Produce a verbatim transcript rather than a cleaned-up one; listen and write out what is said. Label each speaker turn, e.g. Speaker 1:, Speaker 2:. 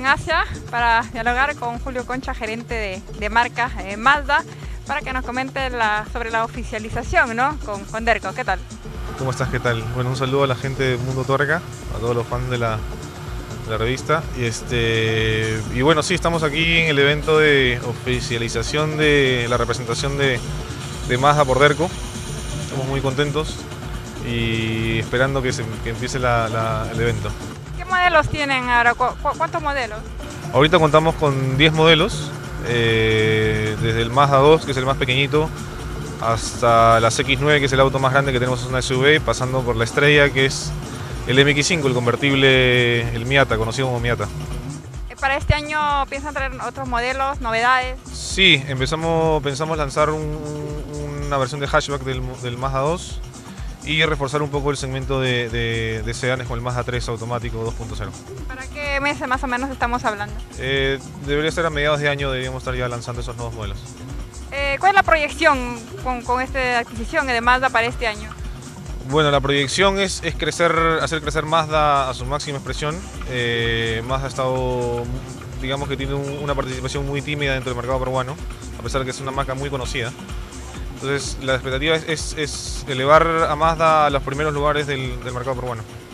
Speaker 1: en Asia para dialogar con Julio Concha, gerente de, de marca eh, Mazda, para que nos comente la, sobre la oficialización, ¿no? con, con Derco. ¿Qué tal?
Speaker 2: ¿Cómo estás? ¿Qué tal? Bueno, un saludo a la gente de Mundo Torca, a todos los fans de la, de la revista. Y, este, y bueno, sí, estamos aquí en el evento de oficialización de la representación de, de Mazda por Derco. Estamos muy contentos y esperando que, se, que empiece la, la, el evento.
Speaker 1: ¿Qué modelos tienen ahora? ¿Cu cu ¿Cuántos modelos?
Speaker 2: Ahorita contamos con diez modelos, eh, desde el Mazda dos, que es el más pequeñito, hasta la X nueve, que es el auto más grande que tenemos, es una S U V, pasando por la Estrella, que es el M X cinco, el convertible, el Miata, conocido como Miata.
Speaker 1: ¿Para este año piensan traer otros modelos, novedades?
Speaker 2: Sí, empezamos, pensamos lanzar un, una versión de hatchback del, del Mazda dos y reforzar un poco el segmento de, de, de sedanes con el Mazda tres automático dos punto cero.
Speaker 1: ¿Para qué meses más o menos estamos hablando?
Speaker 2: Eh, debería ser a mediados de año, deberíamos estar ya lanzando esos nuevos modelos.
Speaker 1: Eh, ¿Cuál es la proyección con, con esta adquisición de Mazda para este año?
Speaker 2: Bueno, la proyección es, es crecer, hacer crecer Mazda a su máxima expresión. Eh, Mazda ha estado, digamos que tiene un, una participación muy tímida dentro del mercado peruano, a pesar de que es una marca muy conocida. Entonces la expectativa es, es, es elevar a Mazda a los primeros lugares del, del mercado peruano.